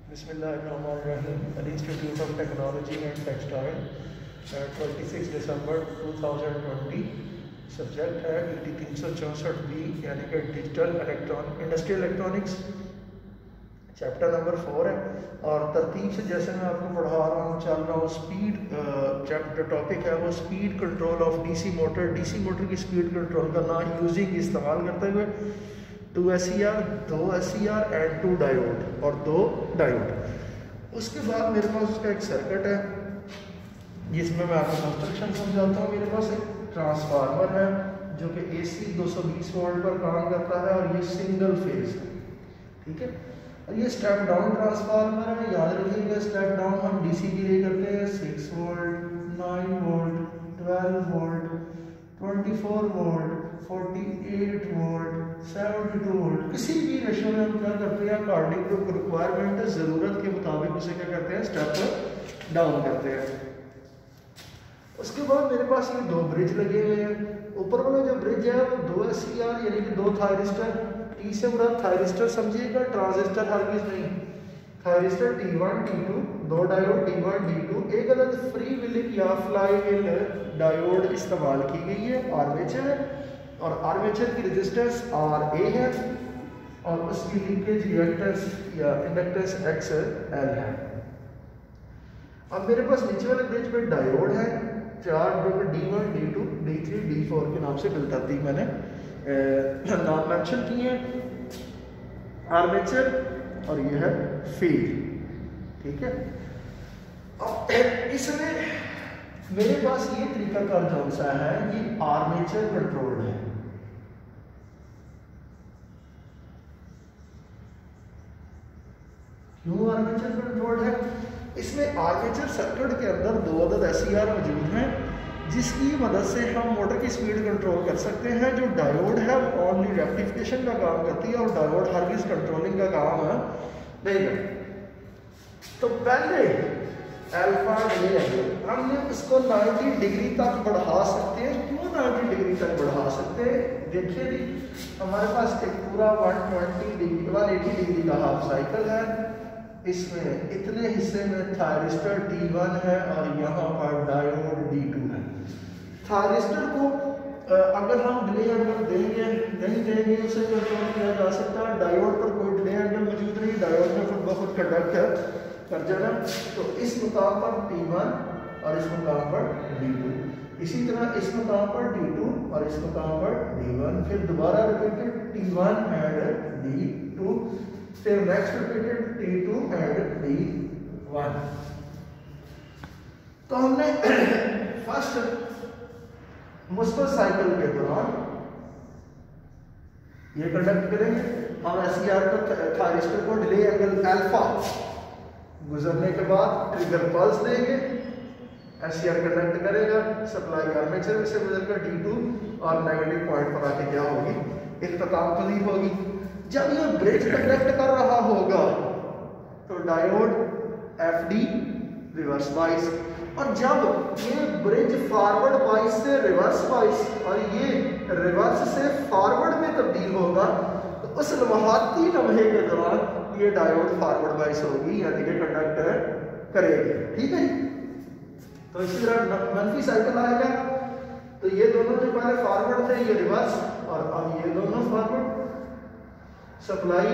बिस्मिल्लाहिर्रहमानिर्रहीम institute of technology and textile 26 दिसंबर 2020। Subject है ET 364B यानी कि digital industrial electronics. Chapter number 4 है और तरतीब से जैसे मैं आपको पढ़ा रहा हूँ चल रहा हूँ स्पीड। चैप्टर टॉपिक है वो speed control of DC motor. DC motor की स्पीड कंट्रोल करना यूजिंग इस्तेमाल करते हुए 2 SCR, 2 SCR एंड 2 डायोड और 2 डायोड। उसके बाद मेरे पास उसका एक सर्किट है जिसमें मैं आपको कंस्ट्रक्शन समझाता हूँ। मेरे पास एक ट्रांसफार्मर है जो कि AC 220 वोल्ट पर काम करता है और ये सिंगल फेज है, ठीक है। और ये स्टेप डाउन ट्रांसफार्मर है। याद रखिएगा स्टेप डाउन हम DC के लिए करते हैं 6 volt, 9 volt, 12 volt, 24 volt, 48 volt, 72 volt. किसी भी रेशो में हम क्या करते हैं अकॉर्डिंग टू रिक्वायरमेंट, ज़रूरत के मुताबिक उसे क्या करते हैं स्टेप डाउन करते हैं। उसके बाद मेरे पास ये 2 ब्रिज लगे हुए हैं। ऊपर वाला जो ब्रिज है वो 2 SCR यानी कि 2 थायरिस्टर। T से बड़ा थायरिस्टर समझिएगा, ट्रांजिस्टर हरगिज़ नहीं। Thyristor T1 T2, 2 diode D1 D2। एक अलग फ्री व्हीलिंग या फ्लाई व्हील डायोड इस्तेमाल की गई है। आर्मेचर है और आर्मेचर की रेजिस्टेंस RA है और उसकी लीकेज रिएक्टेंस या इंडक्टेंस XL है। अब मेरे पास नीचे वाले ब्रिज में डायोड है 4 जो कि D1 D2 D3 D4 के नाम से बिलतरतीब मैंने नाम मेंशन किए हैं। आर्मेचर और ये है फील्ड, ठीक है। अब इसमें मेरे पास ये तरीका कार कौन सा है, ये आर्मेचर कंट्रोल्ड है। क्यों आर्मेचर कंट्रोल्ड है? इसमें आर्मेचर सर्किट के अंदर 2 अदद SCR मौजूद हैं जिसकी मदद से हम मोटर की स्पीड कंट्रोल कर सकते हैं। जो डायोड है वो ओनली रेक्टिफिकेशन का काम करती है और डायोड हरगिज़ कंट्रोलिंग का काम नहीं करती। तो पहले अल्फा ये है हमने इसको 90 डिग्री तक बढ़ा सकते हैं। क्यों 90 डिग्री तक बढ़ा सकते हैं? देखिए जी, हमारे पास एक पूरा 180 डिग्री का हाफ साइकिल है। इसमें इतने हिस्से में थायरिस्टर T1 है और यहाँ पर डायोड D2 है। थायरिस्टर को अगर हम डिले एंगल देंगे नहीं देंगे उसे कंट्रोल किया जा सकता है। डायोड पर कोई डिले एंगल मौजूद नहीं, डायोड में खुद ब खुद कंडक्ट कर जाना। तो इस मुकाम पर T1 और इस मुकाम पर D2, इसी तरह इस मुकाम पर D2 और इस मुकाम पर D1, फिर दोबारा रिपीटेड T1 एंड D2, फिर next repeated T2 and D1। तो हमने फर्स्ट मुस्बत साइकिल के दौरान ये कंडक्ट करेंगे। हम SCR पर थायरिस्टर को डिले एंगल अल्फा गुजरने के बाद ट्रिगर पल्स देंगे। SCR कंडक्ट करेगा, सप्लाई आर्मेचर में से गुजरकर D2 और नेगेटिव पॉइंट पर आके क्या होगी, इख्तिताम पजीर होगी। जब ये ब्रिज कंडक्ट कर रहा होगा तो डायोड FD रिवर्स बाइस, और जब ये ब्रिज फॉरवर्ड बाइस से रिवर्स बाइस और ये रिवर्स से फॉरवर्ड में तब्दील होगा तो उस लम्हाती लम्हे के दौरान ये डायोड फॉरवर्ड बाइस होगी यानी कि कंडक्ट करेगी, ठीक है। तो इसी तरह मनफी साइकिल आएगा तो ये दोनों जो पहले फॉरवर्ड थे ये रिवर्स और अब ये दोनों फॉरवर्ड। सप्लाई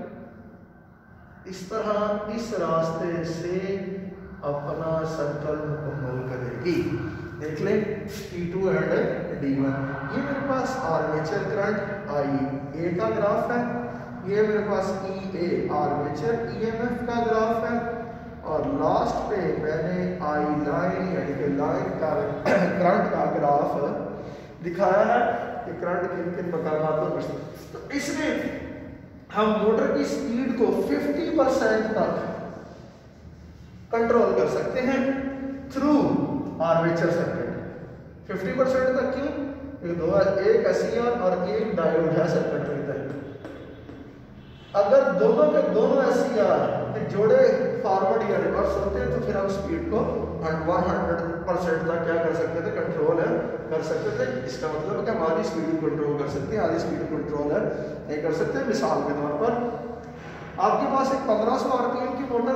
इस तरह इस रास्ते से अपना सर्कल मुकम्मल करेगी। देख लें T2 एंड D1। ये मेरे पास आर्मेचर करंट IA का ग्राफ है, ये मेरे पास EA आर्मेचर EMF का ग्राफ है और लास्ट पे मैंने I लाइन यानी कि लाइन का करंट का ग्राफ दिखाया है कि करंट किन किन मकामात पर। तो इसमें हम मोटर की स्पीड को 50% तक कंट्रोल कर सकते हैं थ्रू आर्मेचर सर्किट। 50% तक क्यों? एक SCR और एक डायोड है सर्किट में तक। अगर दोनों के दोनों SCR के जोड़े फॉरवर्ड या रिवर्स होते हैं तो फिर हम स्पीड को 100% तक क्या कर सकते थे, कंट्रोल कर सकते थे। इसका मतलब है कि हम आधी स्पीड कंट्रोल कर सकते हैं, आधी स्पीड कंट्रोल नहीं कर सकते। मिसाल के तौर पर आपके पास एक 1500 RPM की मोटर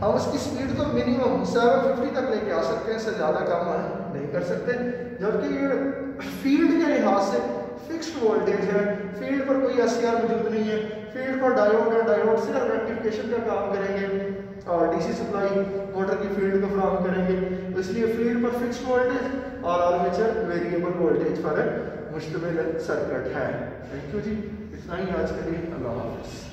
हम उसकी स्पीड को मिनिमम 750 तक लेके आ सकते हैं, इससे ज़्यादा कम नहीं कर सकते। जबकि ये फील्ड के लिहाज से फिक्स्ड वोल्टेज है, फील्ड पर कोई SCR मौजूद नहीं है, फील्ड पर डायोड है, डायोड सिर्फ रेक्टिफिकेशन का काम करेंगे और DC सप्लाई मोटर की फील्ड को फ्राहम करेंगे। तो इसलिए फील्ड पर फिक्स्ड वोल्टेज और आर्मेचर वेरिएबल वोल्टेज पर मुश्तमिल सर्किट है। थैंक यू जी, इतना ही आज के लिए। अल्लाह हाफ़िज़।